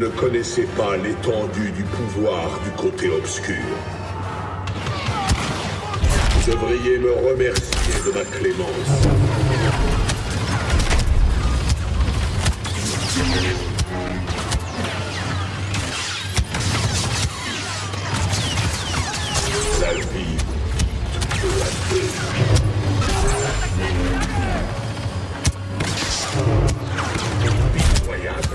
ne connaissez pas l'étendue du pouvoir du côté obscur. Vous devriez me remercier de ma clémence. La vie, peu à peu. Pitoyable.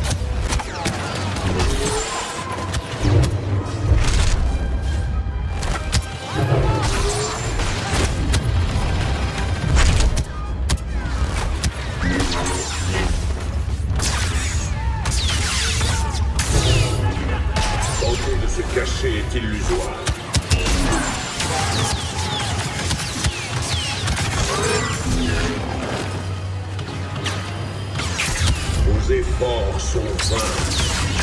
Tenter de se cacher est illusoire. Vos efforts sont vains.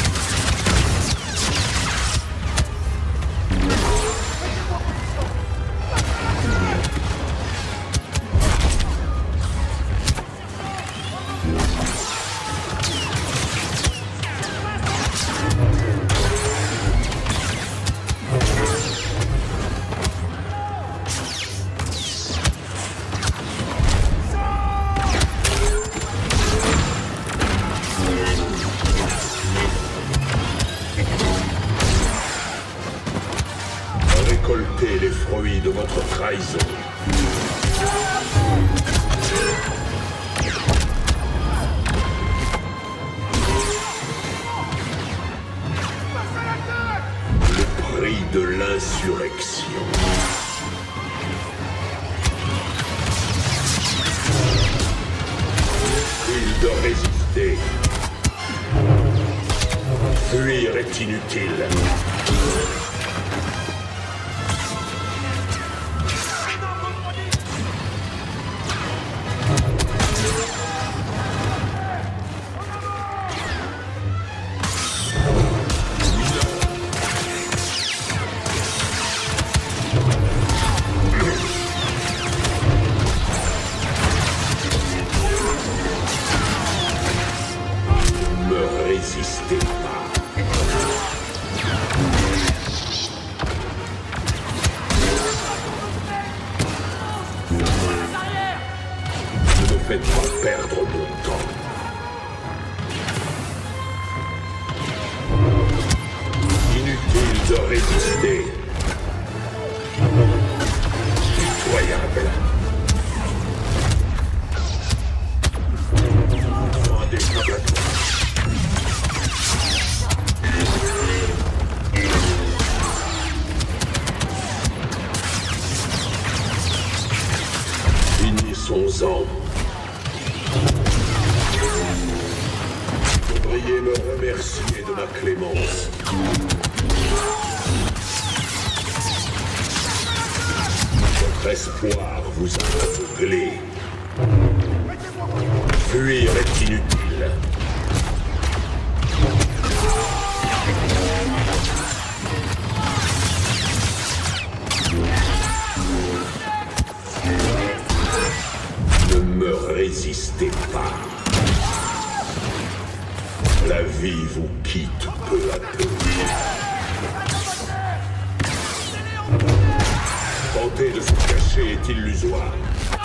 Récoltez les fruits de votre trahison. Le prix de l'insurrection. Inutile de résister. Fuir est inutile. Résistez pas. Ne me faites pas perdre mon temps. Inutile de résister. Pitoyable. Finissons-en. Vous devriez me remercier de ma clémence. Votre espoir vous a aveuglé. Fuir est inutile. Ne me résistez pas. La vie vous quitte peu à peu. Tenter de se cacher est illusoire.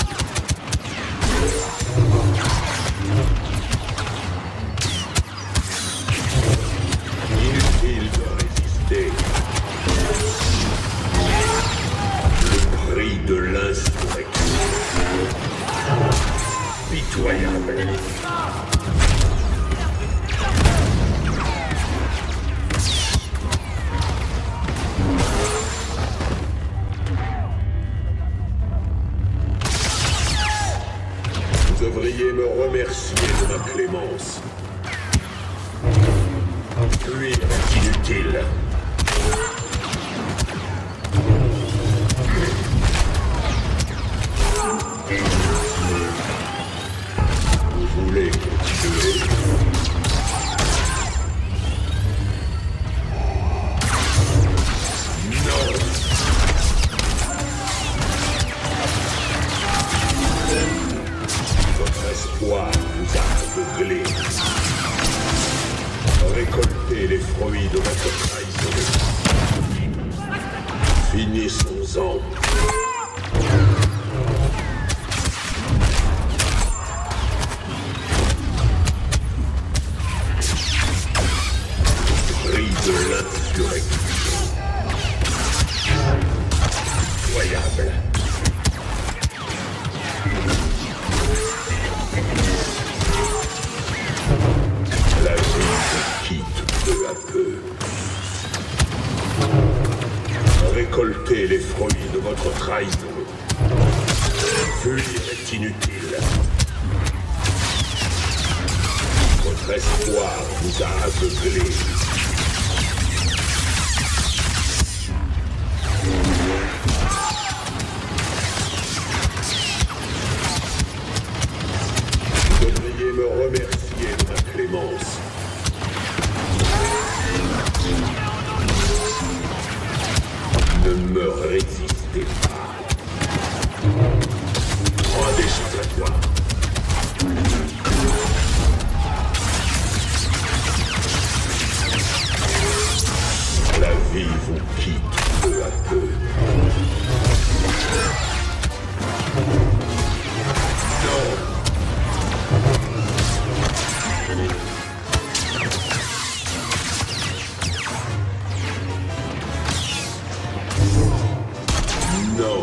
Inutile de résister. Le prix de l'insurrection. Pitoyable. Vous devriez me remercier de ma clémence. Fuir est inutile. Vous voulez continuer? Non. Votre espoir vous a aveuglé. Récoltez les fruits de votre trahison. Finissons-en. Prix de l'insurrection. Incroyable. La vie vous quitte peu à peu. Récoltez les fruits de votre trahison. Fuir est inutile. Votre espoir vous a aveuglé. Vous devriez me remercier de ma clémence. Ne me résistez pas. Prends des échappatoires. La vie vous quitte peu à peu. Non. Non.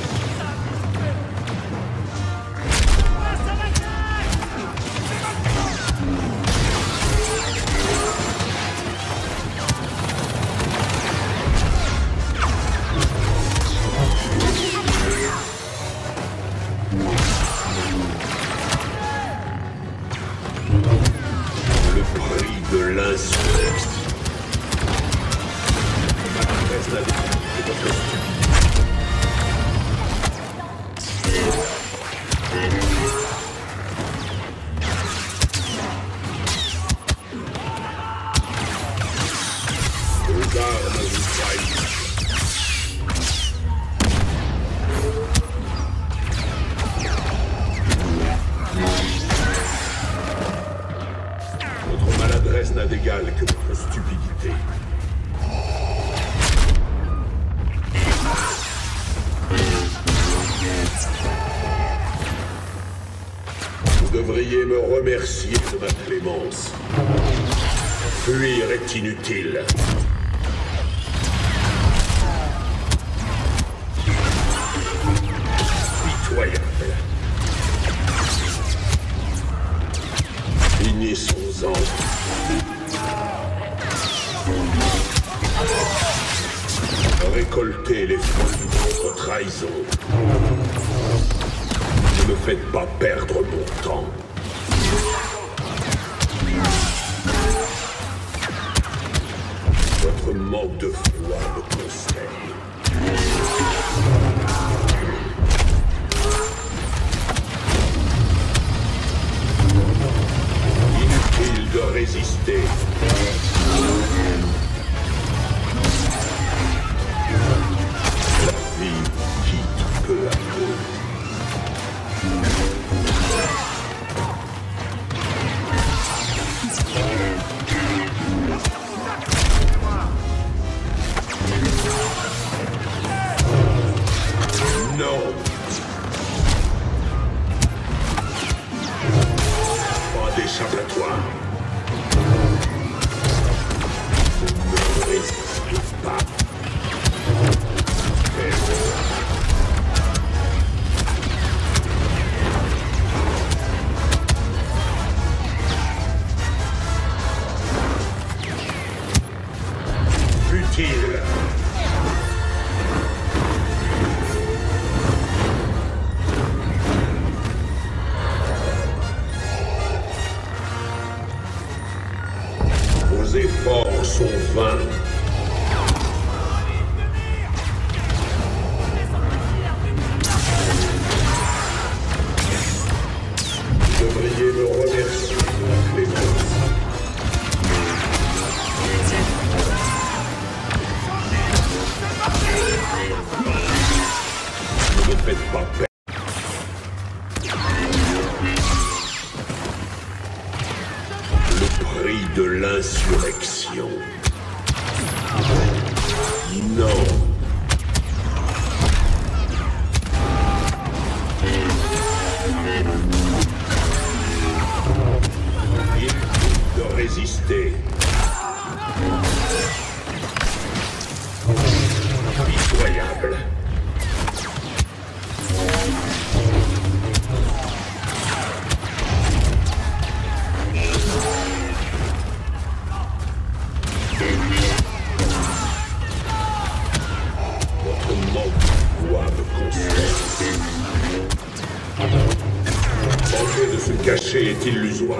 Le prix de l'insurrection. Reste la vie de votre Vos armes vous trahissent. Votre maladresse n'a d'égal que votre stupidité. Vous devriez me remercier de ma clémence. Fuir est inutile. Pitoyable. Finissons-en. Récoltez les fruits de votre trahison. Ne me faites pas perdre mon temps. Votre manque de foi me consterne. Inutile de résister. La vie quitte peu à peu. Non. Pas d'échappatoire. Ne résistez pas. Futile. Vos efforts sont vains. Vous devriez me remercier de la clémence. Ne me faites pas peur. Le prix de l'insurrection. moyen de se cacher est illusoire.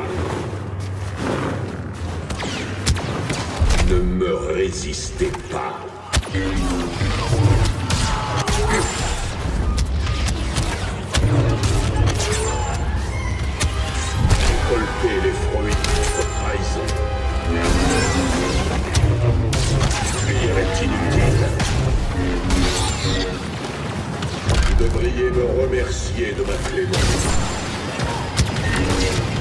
Ne me résistez pas. Récoltez les fruits de votre trahison. Fuir est inutile. Vous devriez me remercier de ma clémence.